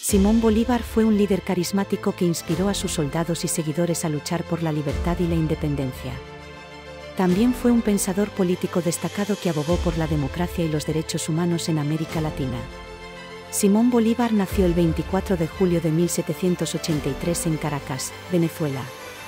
Simón Bolívar fue un líder carismático que inspiró a sus soldados y seguidores a luchar por la libertad y la independencia. También fue un pensador político destacado que abogó por la democracia y los derechos humanos en América Latina. Simón Bolívar nació el 24 de julio de 1783 en Caracas, Venezuela,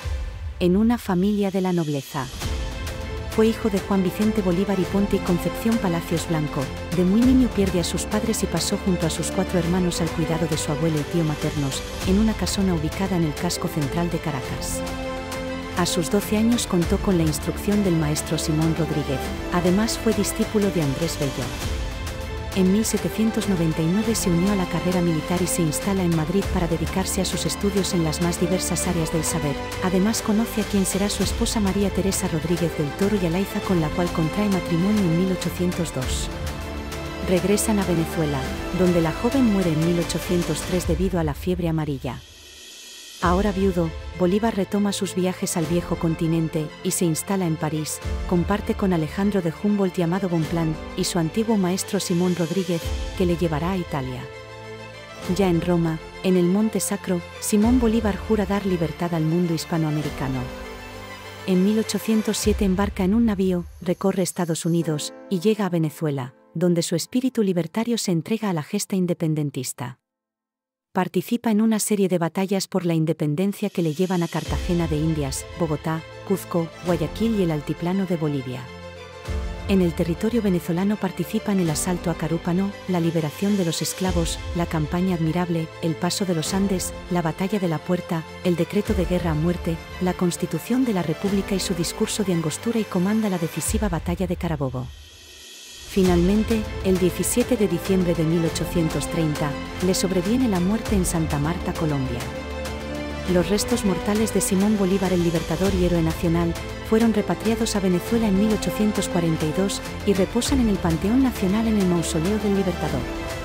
en una familia de la nobleza. Fue hijo de Juan Vicente Bolívar y Ponte y Concepción Palacios Blanco. De muy niño pierde a sus padres y pasó junto a sus 4 hermanos al cuidado de su abuelo y tío maternos, en una casona ubicada en el casco central de Caracas. A sus 12 años contó con la instrucción del maestro Simón Rodríguez, además fue discípulo de Andrés Bello. En 1799 se unió a la carrera militar y se instala en Madrid para dedicarse a sus estudios en las más diversas áreas del saber. Además conoce a quien será su esposa María Teresa Rodríguez del Toro y Alaiza, con la cual contrae matrimonio en 1802. Regresan a Venezuela, donde la joven muere en 1803 debido a la fiebre amarilla. Ahora viudo, Bolívar retoma sus viajes al viejo continente y se instala en París. Comparte con Alejandro de Humboldt y Amado Bonpland y su antiguo maestro Simón Rodríguez, que le llevará a Italia. Ya en Roma, en el Monte Sacro, Simón Bolívar jura dar libertad al mundo hispanoamericano. En 1807 embarca en un navío, recorre Estados Unidos y llega a Venezuela, donde su espíritu libertario se entrega a la gesta independentista. Participa en una serie de batallas por la independencia que le llevan a Cartagena de Indias, Bogotá, Cuzco, Guayaquil y el altiplano de Bolivia. En el territorio venezolano participa en el asalto a Carúpano, la liberación de los esclavos, la campaña Admirable, el paso de los Andes, la batalla de la Puerta, el decreto de guerra a muerte, la constitución de la República y su discurso de Angostura, y comanda la decisiva batalla de Carabobo. Finalmente, el 17 de diciembre de 1830, le sobreviene la muerte en Santa Marta, Colombia. Los restos mortales de Simón Bolívar, el libertador y héroe nacional, fueron repatriados a Venezuela en 1842 y reposan en el Panteón Nacional en el Mausoleo del Libertador.